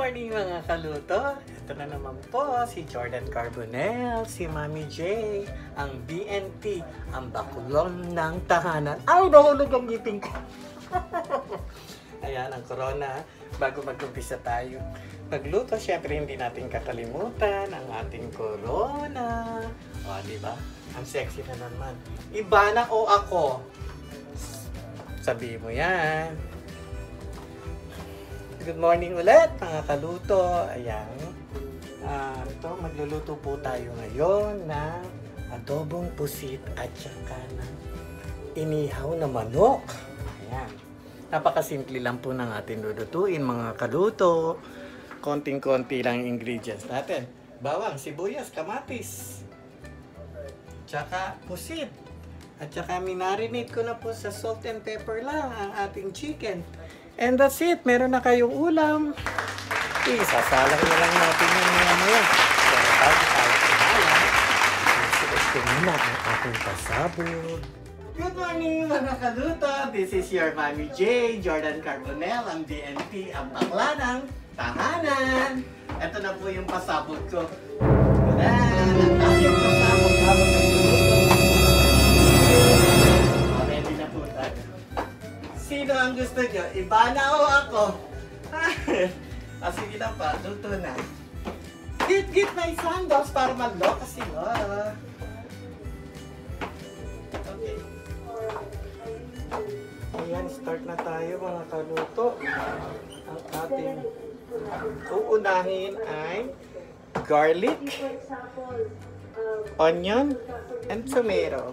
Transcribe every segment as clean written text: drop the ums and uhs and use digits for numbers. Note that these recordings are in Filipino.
morning mga kaluto! Ito na naman po si Jordan Carbonell, si Mami J, ang BNT, ang bakulong ng tahanan. Ay, nahulog ang ngipin ko! Ayan, ang corona. Bago mag-umpisa tayo magluto, syempre hindi natin kakalimutan ang ating corona. O, diba? Ang sexy na naman. Iba na o ako? Sabi mo yan. Good morning ulit mga kaluto. Ayan. Ito, magluluto po tayo ngayon ng adobong pusit at saka ng inihaw na manok. Ayan. Napakasimple lang po ng ating lulutuin mga kaluto. Konting-konti lang ingredients natin. Bawang, sibuyas, kamatis. Tsaka pusit. At saka minarinate ko na po sa salt and pepper lang ang ating chicken. And that's it. Meron na kayong ulam. Isasalang na lang natin yung maya-maya. Pero bago tayo kumain, isuot ko muna ang ating pasabog. Good morning mga kaluto. This is your Mami J, Jordan Carbonell, ang DNT, ang bakla ng tahanan. Ito na po yung pasabog ko. Yan! Ang ating pasabog habang nagluluto. Ready na po tayo. Sino ang gusto nyo? Iba na o ako? Sige na pa, luto na. Get my sandals para mag-lock kasi okay. Ayan, start na tayo mga kaluto. Ang ating uunahin ay garlic, onion, and tomato.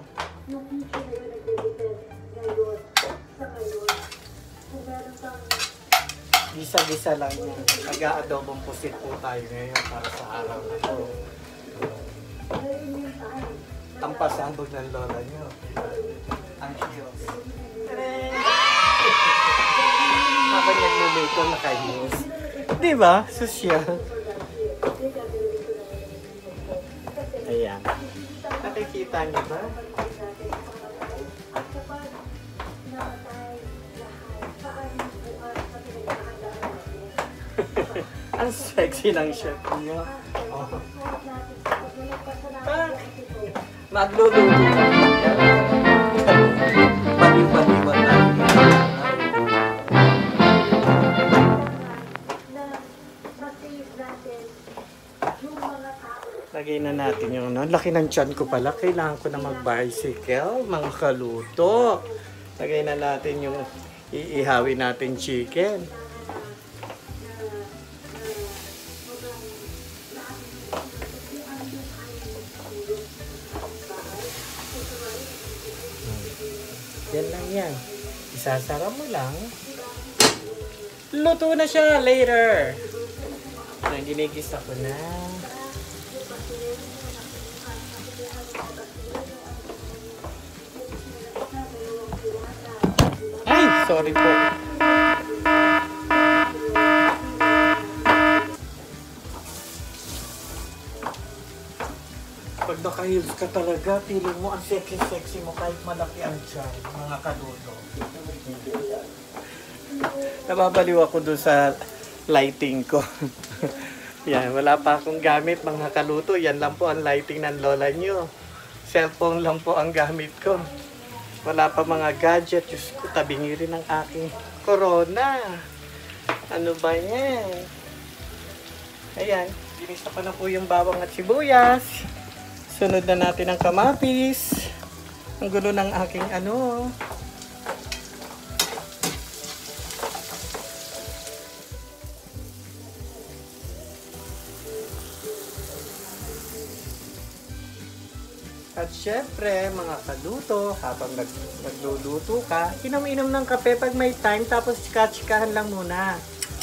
Gisa-gisa lang yan. Nag-aadobong pusit po tayo ngayon para sa araw na ito. Ang pasabog ng lola nyo. Ang hiyos. Habang nagluluto, nakahiyos. Diba? Sosyal. Ayan. Nakikita niyo ba? Ang sexy ng chef niyo. Oh. Magluluto ka. Baliw-baliw tayo. Lagay na natin yung laki ng tiyan ko pala. Kailangan ko na mag-bicycle, mga kaluto. Lagay na natin yung iihawin natin chicken. Yan lang yan. Isasara mo lang. Luto na siya later. Ginigisa ko na. Ay, sorry po. Pag naka-heels ka talaga, feeling mo ang sexy-sexy mo kahit malaki ang tiyan, mga kaluto. Nababaliw ako doon sa lighting ko. Yan, wala pa akong gamit mga kaluto. Yan lang po ang lighting ng lola nyo. Cellphone lang po ang gamit ko. Wala pa mga gadget. Diyos ko, tabingi rin ang aking corona. Ano ba yan? Ayan, ginisa pa na po yung bawang at sibuyas. Sunod na natin ang kamatis. Ang gulo ng aking ano. At syempre, mga kaluto, habang nagluluto ka, inom-inom ng kape pag may time, tapos chika-chikahan lang muna.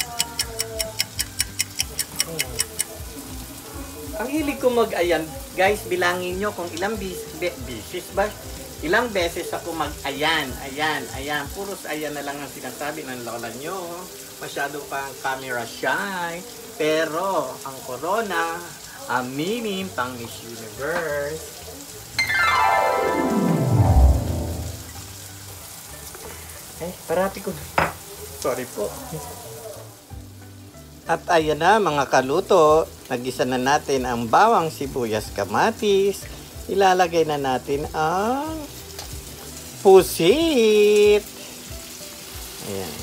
Ang hilig ko mag-ayan, guys, bilangin nyo kung ilang ilang beses ako mag-ayan, ayan. Puros ayan na lang ang sinasabi ng lola nyo. Masyado pang camera shy. Pero, ang corona, aminin pang Miss Universe. Parati ko. Sorry po. At ayan na mga kaluto, nagisa na natin ang bawang sibuyas kamatis. Ilalagay na natin ang pusit. Ayan.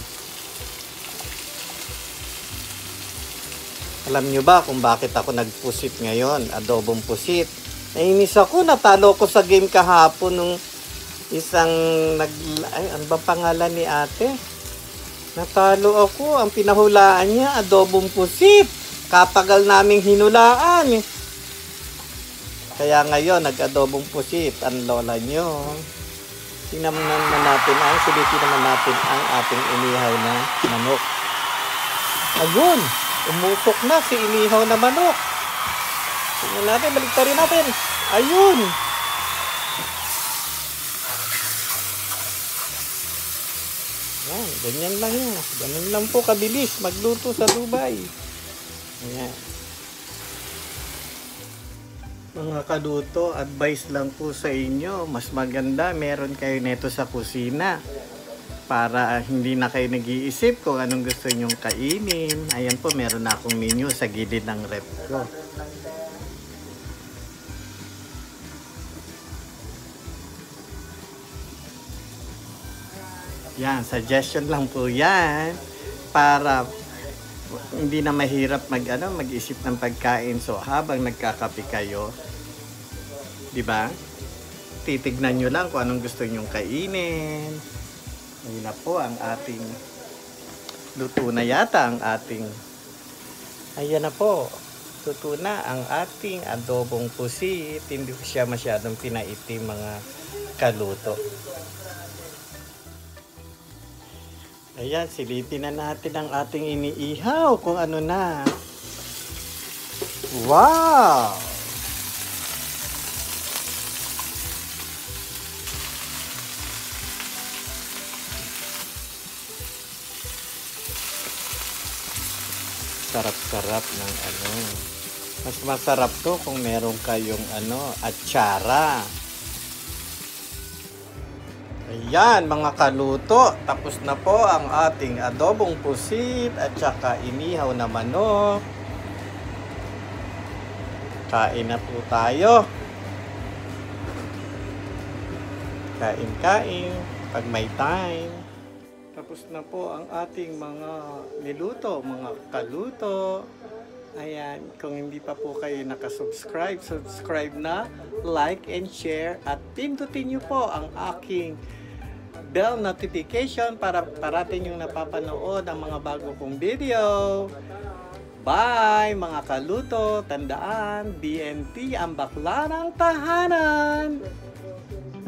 Alam nyo ba kung bakit ako nagpusit ngayon? Adobong pusit. Nainis ako, natalo ko sa game kahapon nung isang ano ba pangalan ni ate? Natalo ako. Ang pinahulaan niya, adobong pusit. Katagal naming hinulaan. Kaya ngayon, nag-adobong pusit ang lola nyo. Tingnan naman natin sulitin naman natin ang ating inihaw na manok. Ayun, umusok na si inihaw na manok. Tingnan natin, baliktarin natin. Ayun. Yan, ganyan lang yun. Ganun lang po kabilis magluto sa Dubai. Ayan. Mga kaluto, advice lang po sa inyo. Mas maganda meron kayo neto sa kusina. Para hindi na kayo nag-iisip kung anong gusto nyong kainin. Ayan po, meron na akong menu sa gilid ng rep ko. Yan, suggestion lang po yan. Para hindi na mahirap mag-isip ng pagkain. So habang nagkakape kayo, 'di ba? Titignan niyo lang kung anong gusto niyo kainin. Ayun na po ang ating luto na yata ang ating. Ayan na po. Luto na ang ating adobong pusit. Hindi ko siya masyadong pinaitim mga kaluto. Ayan, silipin na natin ang ating iniihaw kung ano na. Wow! Sarap-sarap ng Mas masarap to kung meron kayong atsara. Ayan mga kaluto, tapos na po ang ating adobong pusit at saka inihaw na manok. Kain na po tayo. Kain-kain pag may time. Tapos na po ang ating mga niluto, mga kaluto. Ayan, kung hindi pa po kayo nakasubscribe, subscribe na, like and share at pindutin nyo po ang aking bell notification para parating yung napapanood ang mga bago kong video. Bye mga kaluto, tandaan, BNT ang bakla ng tahanan.